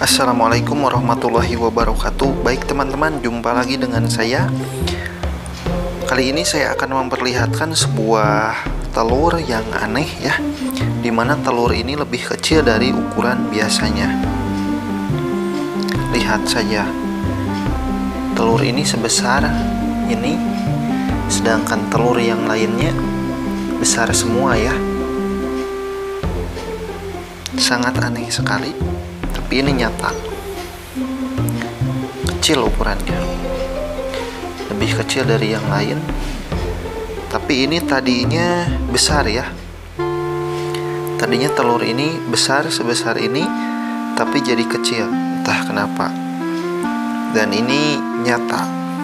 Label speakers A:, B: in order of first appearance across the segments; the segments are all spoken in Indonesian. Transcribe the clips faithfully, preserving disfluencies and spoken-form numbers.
A: Assalamualaikum warahmatullahi wabarakatuh. Baik teman-teman, jumpa lagi dengan saya. Kali ini saya akan memperlihatkan sebuah telur yang aneh ya, dimana telur ini lebih kecil dari ukuran biasanya. Lihat saja, telur ini sebesar ini, sedangkan telur yang lainnya besar semua ya. Sangat aneh sekali, tapi ini nyata. Kecil ukurannya, lebih kecil dari yang lain, tapi ini tadinya besar ya. Tadinya telur ini besar sebesar ini, tapi jadi kecil, entah kenapa. Dan ini nyata.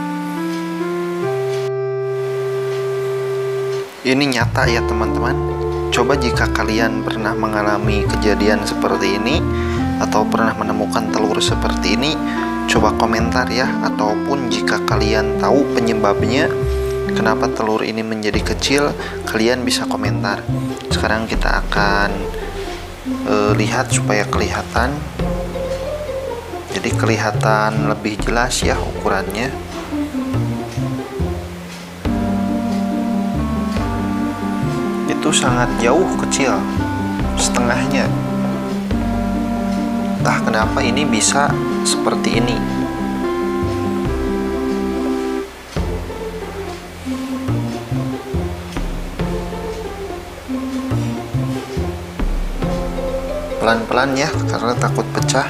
A: Ini nyata ya teman-teman. Coba jika kalian pernah mengalami kejadian seperti ini atau pernah menemukan telur seperti ini, coba komentar ya. Ataupun jika kalian tahu penyebabnya kenapa telur ini menjadi kecil, kalian bisa komentar. Sekarang kita akan e, lihat supaya kelihatan. Jadi kelihatan lebih jelas ya ukurannya. Itu sangat jauh kecil, setengahnya. Entah kenapa ini bisa seperti ini. Pelan-pelan ya, karena takut pecah.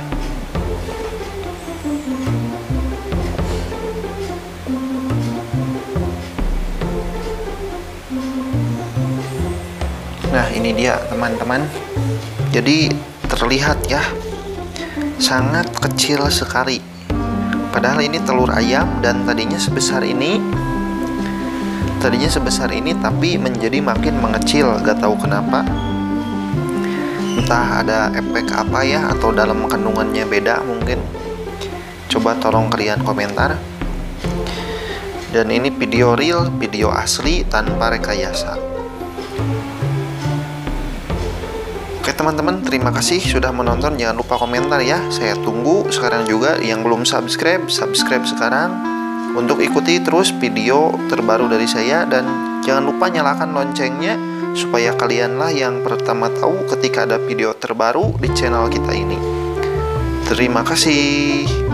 A: Nah, ini dia teman-teman. Jadi terlihat ya, sangat kecil sekali. Padahal ini telur ayam dan tadinya sebesar ini. Tadinya sebesar ini tapi menjadi makin mengecil, gak tahu kenapa. Entah ada efek apa ya, atau dalam kandungannya beda mungkin. Coba tolong kalian komentar. Dan ini video real, video asli tanpa rekayasa. Oke teman-teman, terima kasih sudah menonton. Jangan lupa komentar ya. Saya tunggu. Sekarang juga yang belum subscribe, subscribe sekarang untuk ikuti terus video terbaru dari saya. Dan jangan lupa nyalakan loncengnya supaya kalianlah yang pertama tahu ketika ada video terbaru di channel kita ini. Terima kasih.